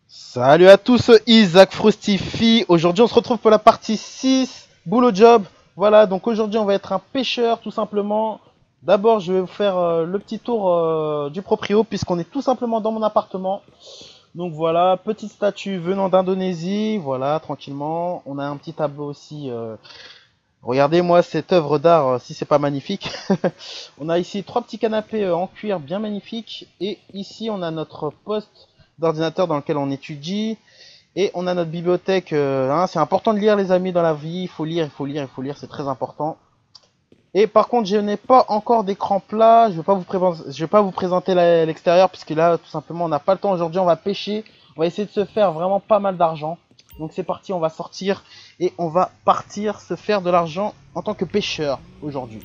Salut à tous, Isaac Frustify. Aujourd'hui, on se retrouve pour la partie 6, boulot job. Voilà, donc aujourd'hui, on va être un pêcheur, tout simplement. D'abord, je vais vous faire le petit tour du proprio, puisqu'on est tout simplement dans mon appartement. Donc voilà, petite statue venant d'Indonésie, voilà, tranquillement. On a un petit tableau aussi. Regardez-moi cette œuvre d'art, si c'est pas magnifique. On a ici trois petits canapés en cuir bien magnifiques. Et ici, on a notre poste d'ordinateur dans lequel on étudie. Et on a notre bibliothèque. Hein, c'est important de lire, les amis, dans la vie. Il faut lire, il faut lire, il faut lire. C'est très important. Et par contre, je n'ai pas encore d'écran plat. Je vais pas vous présenter l'extérieur, puisque là, tout simplement, on n'a pas le temps. Aujourd'hui, on va pêcher. On va essayer de se faire vraiment pas mal d'argent. Donc c'est parti, on va sortir et on va partir se faire de l'argent en tant que pêcheur aujourd'hui.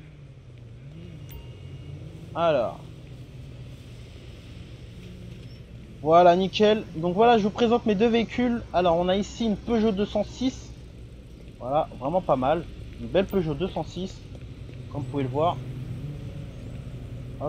Alors, voilà, nickel. Donc voilà, je vous présente mes deux véhicules. Alors, on a ici une Peugeot 206. Voilà, vraiment pas mal. Une belle Peugeot 206, comme vous pouvez le voir. Hop.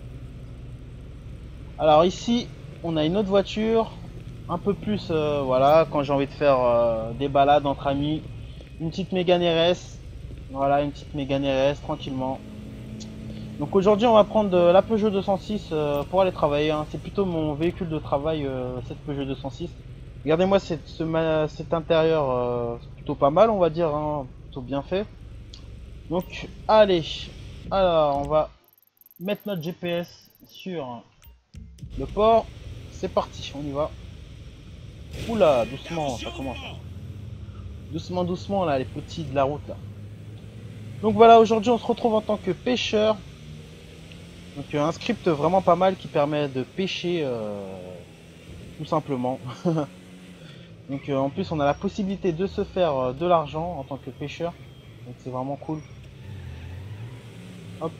Alors ici, on a une autre voiture, un peu plus, voilà, quand j'ai envie de faire des balades entre amis. Une petite Mégane RS. Voilà, une petite Mégane RS, tranquillement. Donc aujourd'hui, on va prendre la Peugeot 206 pour aller travailler. Hein. C'est plutôt mon véhicule de travail, cette Peugeot 206. Regardez-moi cet intérieur, c'est plutôt pas mal, on va dire, hein, plutôt bien fait. Donc, allez, alors on va mettre notre GPS sur le port. C'est parti, on y va. Oula, doucement, ça commence. Doucement, doucement, là, les petits de la route, là. Donc voilà, aujourd'hui, on se retrouve en tant que pêcheur. Donc un script vraiment pas mal qui permet de pêcher tout simplement. Donc en plus on a la possibilité de se faire de l'argent en tant que pêcheur. Donc c'est vraiment cool. Hop.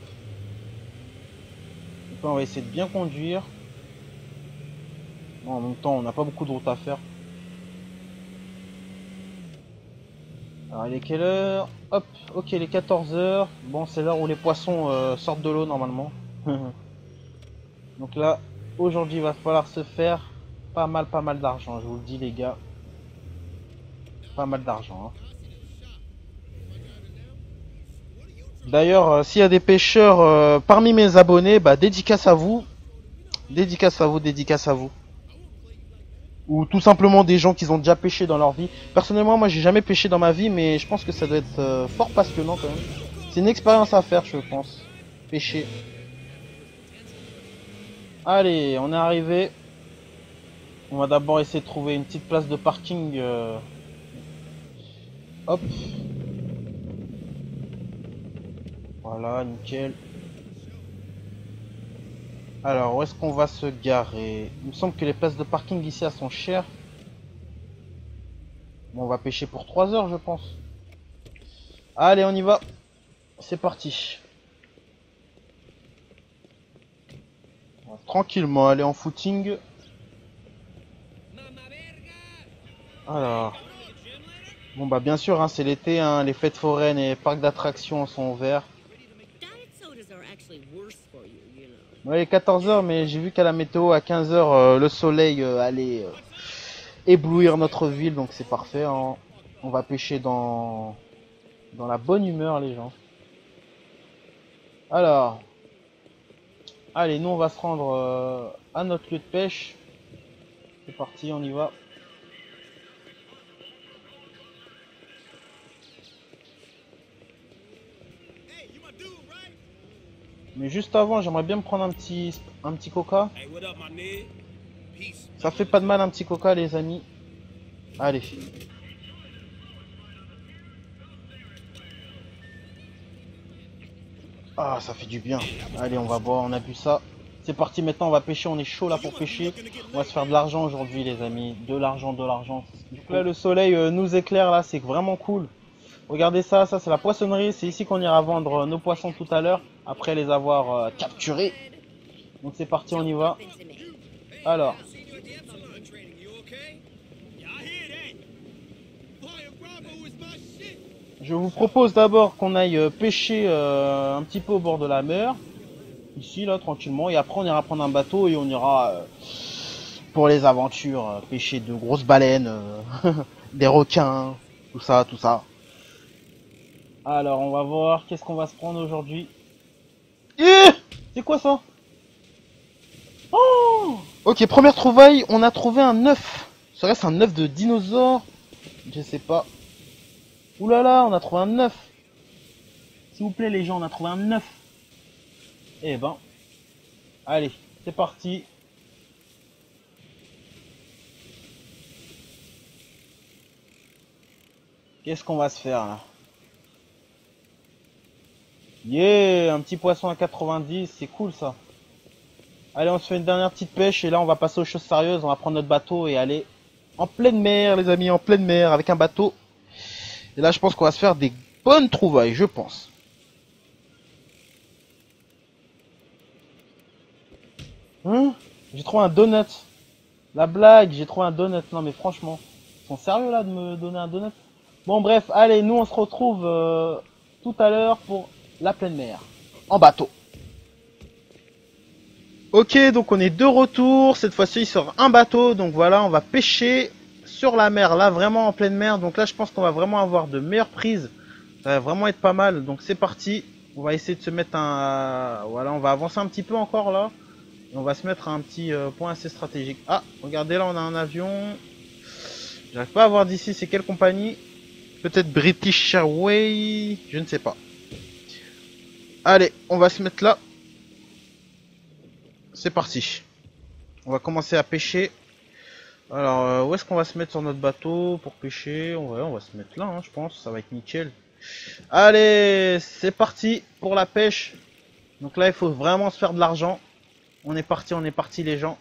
Donc là on va essayer de bien conduire. Bon, en même temps on n'a pas beaucoup de route à faire. Alors il est quelle heure? Hop, ok, il est 14 h. Bon, c'est l'heure où les poissons sortent de l'eau normalement. Donc là, aujourd'hui il va falloir se faire pas mal d'argent, je vous le dis les gars. Pas mal d'argent. Hein. D'ailleurs, s'il y a des pêcheurs parmi mes abonnés, bah dédicace à vous. Dédicace à vous, dédicace à vous. Ou tout simplement des gens qui ont déjà pêché dans leur vie. Personnellement, moi j'ai jamais pêché dans ma vie, mais je pense que ça doit être fort passionnant quand même. C'est une expérience à faire, je pense. Pêcher. Allez, on est arrivé. On va d'abord essayer de trouver une petite place de parking. Hop. Voilà, nickel. Alors, où est-ce qu'on va se garer? Il me semble que les places de parking ici, elles sont chères. Bon, on va pêcher pour 3 heures, je pense. Allez, on y va. C'est parti. On va tranquillement aller en footing. Alors. Bon, bah, bien sûr, hein, c'est l'été. Hein, les fêtes foraines et parcs d'attractions sont ouverts. Ouais, il est 14 h, mais j'ai vu qu'à la météo, à 15 h, le soleil allait éblouir notre ville. Donc, c'est parfait. Hein. On va pêcher dans la bonne humeur, les gens. Alors. Allez, nous on va se rendre à notre lieu de pêche. C'est parti, on y va. Mais juste avant, j'aimerais bien me prendre un petit coca. Ça fait pas de mal un petit coca, les amis. Allez. Ah, ça fait du bien. Allez, on va boire, on a bu ça. C'est parti, maintenant on va pêcher, on est chaud là pour pêcher. On va se faire de l'argent aujourd'hui, les amis. De l'argent, de l'argent. Donc là, le soleil nous éclaire là, c'est vraiment cool. Regardez ça, ça c'est la poissonnerie. C'est ici qu'on ira vendre nos poissons tout à l'heure, après les avoir capturés. Donc c'est parti, on y va. Alors. Je vous propose d'abord qu'on aille pêcher un petit peu au bord de la mer. Ici, là, tranquillement. Et après, on ira prendre un bateau et on ira pour les aventures, pêcher de grosses baleines, des requins, tout ça, tout ça. Alors, on va voir qu'est-ce qu'on va se prendre aujourd'hui. C'est quoi ça? Oh! Ok, première trouvaille, on a trouvé un œuf. Serait-ce un œuf de dinosaure? Je sais pas. Ouh là là, on a trouvé un œuf. S'il vous plaît les gens, on a trouvé un œuf. Eh ben, allez, c'est parti. Qu'est-ce qu'on va se faire là? Yeah, un petit poisson à 90, c'est cool ça. Allez, on se fait une dernière petite pêche et là on va passer aux choses sérieuses. On va prendre notre bateau et aller en pleine mer, les amis, en pleine mer avec un bateau. Et là, je pense qu'on va se faire des bonnes trouvailles, je pense. J'ai trouvé un donut. La blague, j'ai trouvé un donut. Non mais franchement, ils sont sérieux là de me donner un donut? Bon bref, allez, nous on se retrouve tout à l'heure pour la pleine mer. En bateau. Ok, donc on est de retour. Cette fois-ci sur un bateau. Donc voilà, on va pêcher sur la mer. Là, vraiment en pleine mer. Donc là, je pense qu'on va vraiment avoir de meilleures prises. Ça va vraiment être pas mal. Donc c'est parti. On va essayer de se mettre un... Voilà, on va avancer un petit peu encore là. Et on va se mettre à un petit point assez stratégique. Ah, regardez là, on a un avion. J'arrive pas à voir d'ici, c'est quelle compagnie? Peut-être British Airways, je ne sais pas. Allez, on va se mettre là. C'est parti. On va commencer à pêcher. Alors, où est-ce qu'on va se mettre sur notre bateau pour pêcher? On va se mettre là, hein, je pense. Ça va être nickel. Allez, c'est parti pour la pêche. Donc là, il faut vraiment se faire de l'argent. On est parti les gens.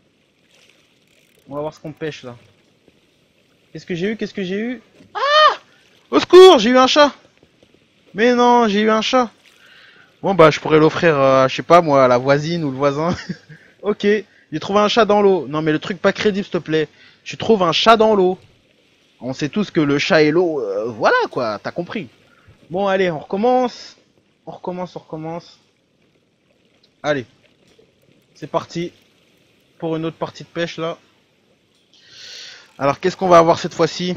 On va voir ce qu'on pêche là. Qu'est-ce que j'ai eu? Qu'est-ce que j'ai eu? Ah! Au secours, j'ai eu un chat. Mais non, j'ai eu un chat. Bon bah je pourrais l'offrir, je sais pas moi, à la voisine ou le voisin. Ok, j'ai trouvé un chat dans l'eau. Non mais le truc pas crédible s'il te plaît. Tu trouves un chat dans l'eau. On sait tous que le chat et l'eau, voilà quoi, t'as compris. Bon allez, on recommence. On recommence, on recommence. Allez, c'est parti pour une autre partie de pêche là. Alors qu'est-ce qu'on va avoir cette fois-ci?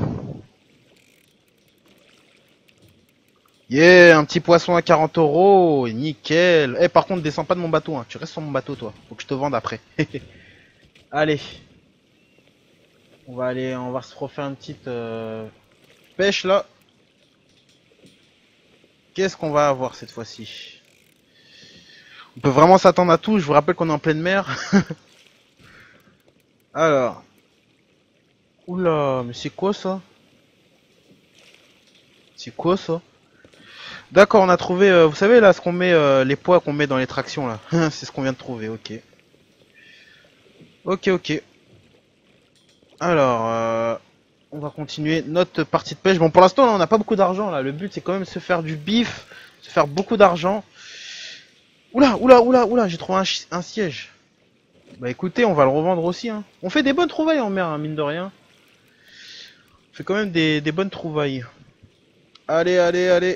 Yeah, un petit poisson à 40 euros, nickel. Eh par contre descends pas de mon bateau, hein. Tu restes sur mon bateau toi. Faut que je te vende après. Allez. On va se refaire une petite pêche là. Qu'est-ce qu'on va avoir cette fois-ci? On peut vraiment s'attendre à tout, je vous rappelle qu'on est en pleine mer. Alors. Oula, mais c'est quoi ça? C'est quoi ça? D'accord, on a trouvé, vous savez là, ce qu'on met, les poids qu'on met dans les tractions là. C'est ce qu'on vient de trouver, ok. Ok, ok. Alors, on va continuer notre partie de pêche. Bon, pour l'instant, on n'a pas beaucoup d'argent là. Le but, c'est quand même de se faire du bif, se faire beaucoup d'argent. Oula, oula, oula, oula, j'ai trouvé un siège. Bah écoutez, on va le revendre aussi. Hein. On fait des bonnes trouvailles en mer, hein, mine de rien. On fait quand même des bonnes trouvailles. Allez, allez, allez.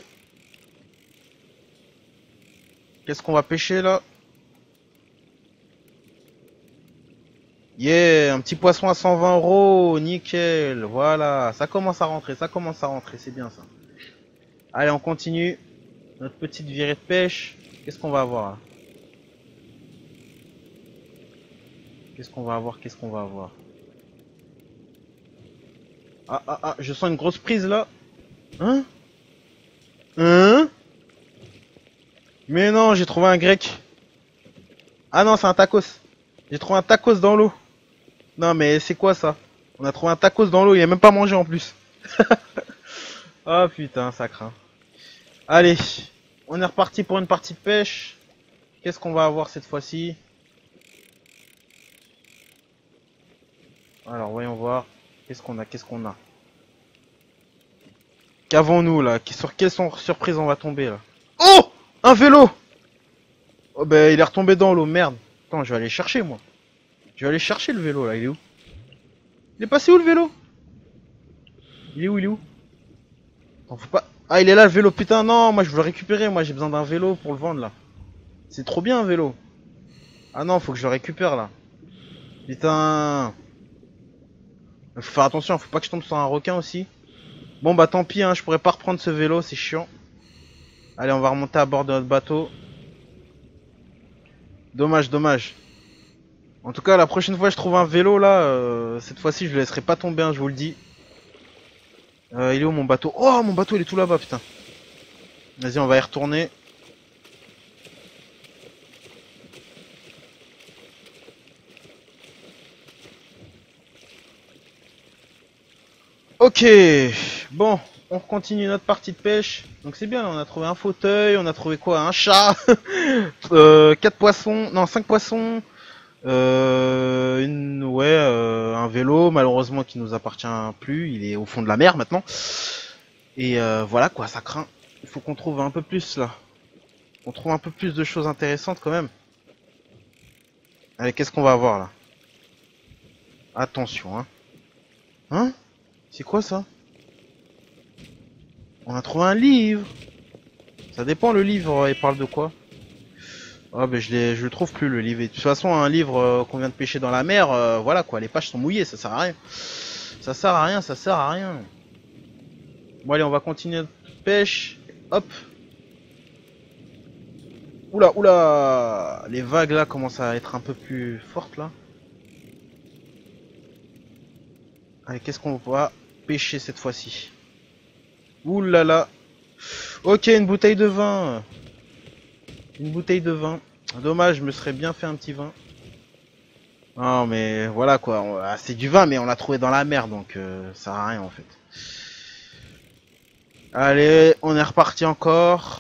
Qu'est-ce qu'on va pêcher là? Yeah, un petit poisson à 120 euros, nickel. Voilà, ça commence à rentrer, c'est bien ça. Allez, on continue. Notre petite virée de pêche. Qu'est-ce qu'on va avoir là? Qu'est-ce qu'on va avoir? Qu'est-ce qu'on va avoir? Ah, ah, ah, je sens une grosse prise là. Hein? Hein? Mais non, j'ai trouvé un grec. Ah non, c'est un tacos. J'ai trouvé un tacos dans l'eau. Non, mais c'est quoi ça? On a trouvé un tacos dans l'eau, il a même pas mangé en plus. Ah putain, ça craint. Allez, on est reparti pour une partie de pêche. Qu'est-ce qu'on va avoir cette fois-ci? Alors, voyons voir. Qu'est-ce qu'on a? Qu'est-ce qu'on a? Qu'avons-nous là? Sur quelle surprise on va tomber là? Oh! Un vélo! Oh ben il est retombé dans l'eau, merde. Attends, je vais aller chercher moi. Je vais aller chercher le vélo là, il est où? Il est passé où le vélo? Il est où? Il est où? Attends, faut pas... Ah il est là le vélo, putain non, moi je veux le récupérer, moi j'ai besoin d'un vélo pour le vendre là. C'est trop bien un vélo. Ah non, faut que je le récupère là. Putain. Faut faire attention, faut pas que je tombe sur un requin aussi. Bon bah tant pis, hein, je pourrais pas reprendre ce vélo, c'est chiant. Allez, on va remonter à bord de notre bateau. Dommage, dommage. En tout cas, la prochaine fois que je trouve un vélo là, cette fois-ci je le laisserai pas tomber, hein, je vous le dis. Il est où mon bateau? Oh, mon bateau il est tout là-bas, putain. Vas-y, on va y retourner. Ok, bon, on continue notre partie de pêche. Donc c'est bien, là, on a trouvé un fauteuil, on a trouvé quoi? Un chat, 4 poissons, non 5 poissons, un vélo, malheureusement qui nous appartient plus, il est au fond de la mer maintenant. Et voilà quoi, ça craint. Il faut qu'on trouve un peu plus là. On trouve un peu plus de choses intéressantes quand même. Allez, qu'est-ce qu'on va avoir là? Attention, hein. Hein? C'est quoi ça? On a trouvé un livre. Ça dépend le livre, il parle de quoi? Ah ben je le trouve plus le livre. Et de toute façon un livre qu'on vient de pêcher dans la mer, voilà quoi, les pages sont mouillées, ça sert à rien. Ça sert à rien, ça sert à rien. Bon allez, on va continuer notre pêche. Hop. Oula, oula. Les vagues là commencent à être un peu plus fortes là. Allez, qu'est-ce qu'on va pêcher cette fois-ci? Oula là. Ok, une bouteille de vin. Une bouteille de vin. Dommage, je me serais bien fait un petit vin. Non mais voilà quoi, c'est du vin mais on l'a trouvé dans la mer donc ça sert à rien en fait. Allez, on est reparti encore.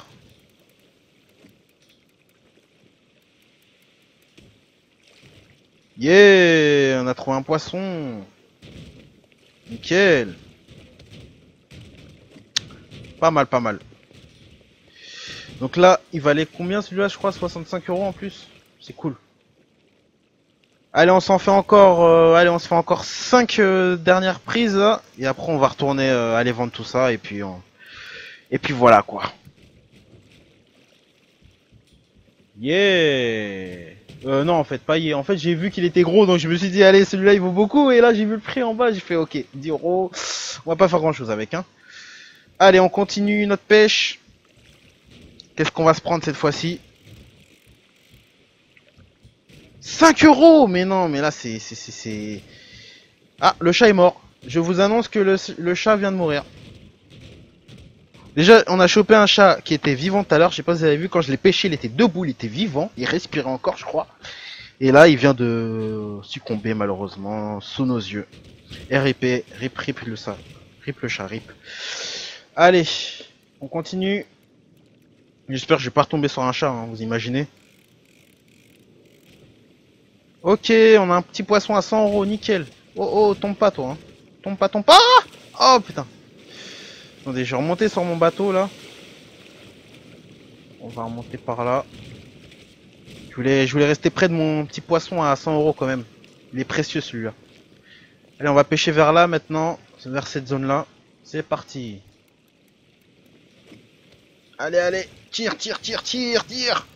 Yeah, on a trouvé un poisson. Nickel. Pas mal, pas mal. Donc là, il valait combien celui-là? Je crois 65 € en plus. C'est cool. Allez, on s'en fait encore. Allez, on se fait encore 5 dernières prises là. Et après, on va retourner aller vendre tout ça. Et puis voilà quoi. Yeah. Non, en fait, pas yeah. En fait, j'ai vu qu'il était gros, donc je me suis dit, allez, celui-là, il vaut beaucoup. Et là, j'ai vu le prix en bas, j'ai fait, ok, 10 €. On va pas faire grand-chose avec, hein. Allez, on continue notre pêche. Qu'est-ce qu'on va se prendre cette fois-ci? 5 €. Mais non, mais là, c'est... Ah, le chat est mort. Je vous annonce que le chat vient de mourir. Déjà, on a chopé un chat qui était vivant tout à l'heure. Je sais pas si vous avez vu, quand je l'ai pêché, il était debout, il était vivant. Il respirait encore, je crois. Et là, il vient de succomber, malheureusement, sous nos yeux. RIP, rip, rip le chat. Rip le chat, rip. Allez, on continue. J'espère que je vais pas retomber sur un chat, hein, vous imaginez. Ok, on a un petit poisson à 100 €, nickel. Oh oh, tombe pas toi. Hein. Tombe pas, tombe pas. Oh putain. Attendez, je vais remonter sur mon bateau là. On va remonter par là. Je voulais rester près de mon petit poisson à 100 € quand même. Il est précieux celui-là. Allez, on va pêcher vers là maintenant. Vers cette zone là. C'est parti. Allez, allez. Tire, tire, tire, tire, tire.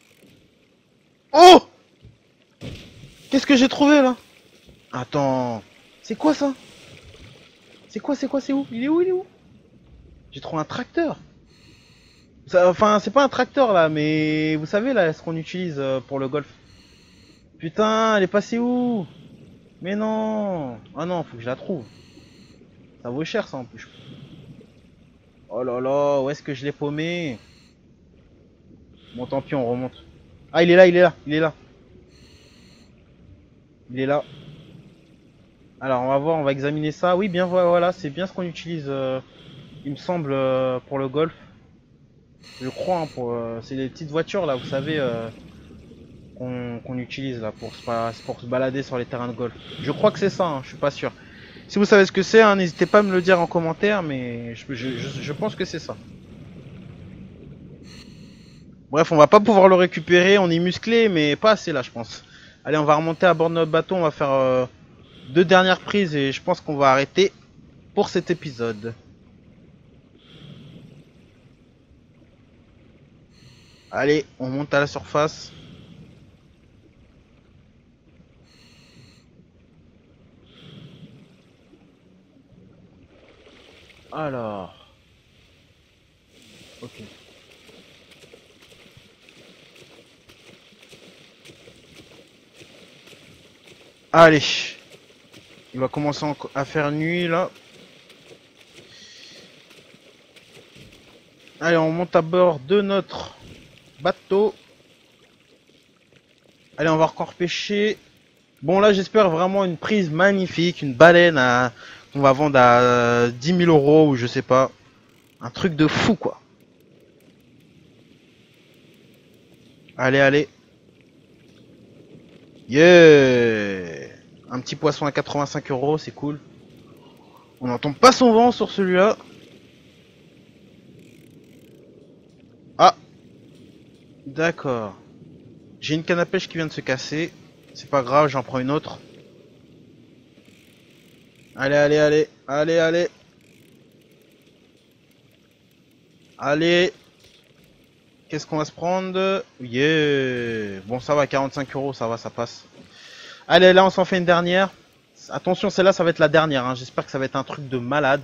Oh! Qu'est-ce que j'ai trouvé là? Attends. C'est quoi ça? C'est quoi, c'est où? Il est où, il est où? J'ai trouvé un tracteur. Enfin, c'est pas un tracteur là, mais vous savez là, ce qu'on utilise pour le golf. Putain, elle est passée où? Mais non. Ah non, faut que je la trouve. Ça vaut cher ça en plus. Oh là là, où est-ce que je l'ai paumé? Bon, tant pis, on remonte. Ah, il est là, il est là, il est là. Il est là. Alors, on va voir, on va examiner ça. Oui, bien voilà, c'est bien ce qu'on utilise, il me semble, pour le golf. Je crois, hein, c'est les petites voitures là, vous savez, qu'on utilise là pour se balader sur les terrains de golf. Je crois que c'est ça, hein, je suis pas sûr. Si vous savez ce que c'est, hein, n'hésitez pas à me le dire en commentaire, mais je pense que c'est ça. Bref, on va pas pouvoir le récupérer, on est musclé, mais pas assez là, je pense. Allez, on va remonter à bord de notre bateau, on va faire 2 dernières prises et je pense qu'on va arrêter pour cet épisode. Allez, on monte à la surface. Alors. Ok. Allez. Il va commencer à faire nuit là. Allez, on monte à bord de notre bateau. Allez, on va encore pêcher. Bon, là, j'espère vraiment une prise magnifique, une baleine qu'on va vendre à 10 000 euros ou je sais pas. Un truc de fou, quoi. Allez, allez. Yeah! Un petit poisson à 85 euros, c'est cool. On n'entend pas son vent sur celui-là. Ah, d'accord. J'ai une canne à pêche qui vient de se casser. C'est pas grave, j'en prends une autre. Allez, allez, allez. Allez, allez. Allez. Qu'est-ce qu'on va se prendre? Yeah. Bon, ça va, 45 euros, ça va, ça passe. Allez, là, on s'en fait une dernière. Attention, celle-là, ça va être la dernière. Hein. J'espère que ça va être un truc de malade.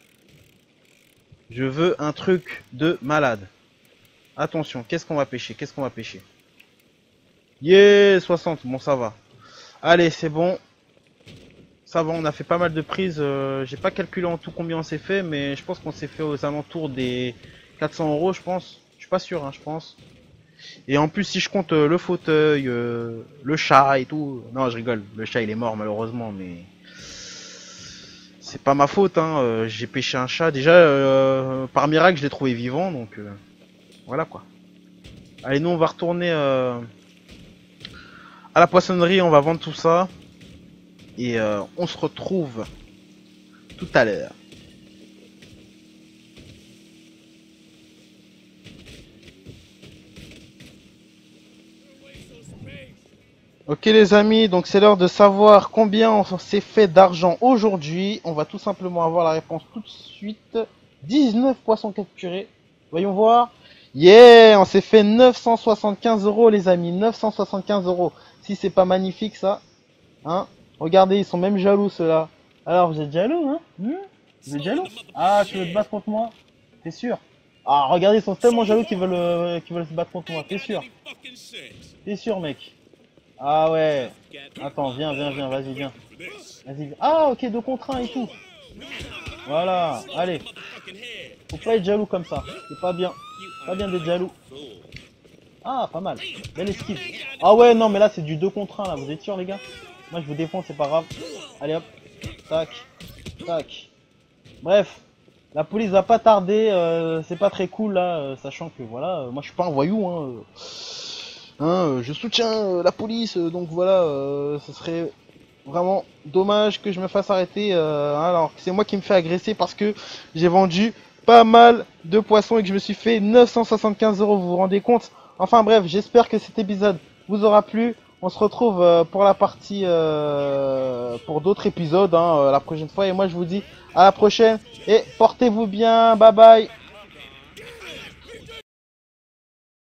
Je veux un truc de malade. Attention, qu'est-ce qu'on va pêcher? Qu'est-ce qu'on va pêcher? Yeah, 60. Bon, ça va. Allez, c'est bon. Ça va, on a fait pas mal de prises. J'ai pas calculé en tout combien on s'est fait, mais je pense qu'on s'est fait aux alentours des 400 euros, je pense. Je suis pas sûr, hein, je pense. Et en plus, si je compte le fauteuil, le chat et tout. Non, je rigole. Le chat, il est mort, malheureusement, mais c'est pas ma faute. Hein. J'ai pêché un chat. Déjà, par miracle, je l'ai trouvé vivant, donc voilà quoi. Allez, nous, on va retourner à la poissonnerie. On va vendre tout ça. Et on se retrouve tout à l'heure. Ok les amis, donc c'est l'heure de savoir combien on s'est fait d'argent aujourd'hui. On va tout simplement avoir la réponse tout de suite. 19 poissons capturés. Voyons voir. Yeah, on s'est fait 975 euros les amis, 975 euros. Si c'est pas magnifique ça, hein. Regardez, ils sont même jaloux ceux-là. Alors vous êtes jaloux, hein? Vous êtes jaloux? Ah, tu veux te battre contre moi? T'es sûr? Ah, regardez, ils sont tellement jaloux qu'ils veulent se battre contre moi. T'es sûr? T'es sûr, mec? Ah ouais. Attends, viens, viens, viens, vas-y, viens. Vas-y. Ah, ok, 2 contre 1 et tout. Voilà, allez. Faut pas être jaloux comme ça. C'est pas bien. Pas bien d'être jaloux. Ah, pas mal. Belle esquive. Ah ouais, non, mais là, c'est du 2 contre 1, là. Vous êtes sûr, les gars? Moi, je vous défends, c'est pas grave. Allez, hop. Tac. Tac. Bref. La police va pas tarder. C'est pas très cool, là. Sachant que, voilà, moi, je suis pas un voyou, hein. Je soutiens la police, donc voilà, ce serait vraiment dommage que je me fasse arrêter. Alors c'est moi qui me fais agresser parce que j'ai vendu pas mal de poissons et que je me suis fait 975 euros, vous vous rendez compte? Enfin bref, j'espère que cet épisode vous aura plu. On se retrouve pour la partie, pour d'autres épisodes la prochaine fois. Et moi je vous dis à la prochaine et portez-vous bien, bye bye.